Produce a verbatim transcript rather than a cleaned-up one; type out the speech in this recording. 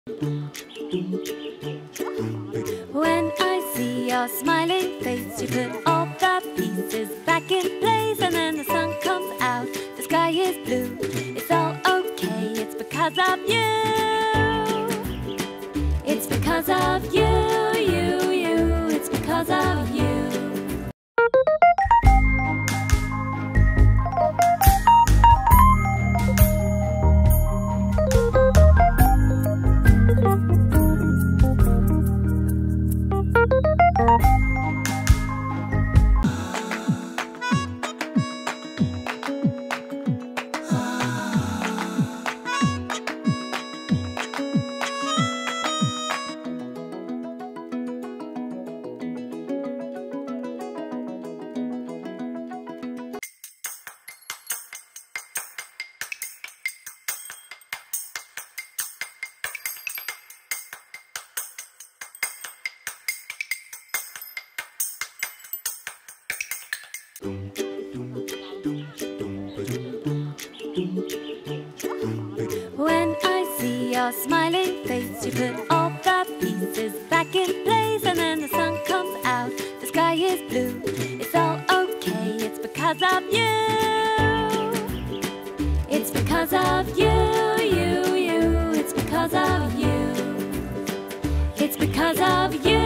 When I see your smiling face, you put all the pieces back in place, and then the sun comes out, the sky is blue. It's all okay, it's because of you. It's because of you, you, you. It's because of you. When I see your smiling face, you put all the pieces back in place, and then the sun comes out, the sky is blue. It's all okay, it's because of you. It's because of you, you, you. It's because of you. It's because of you.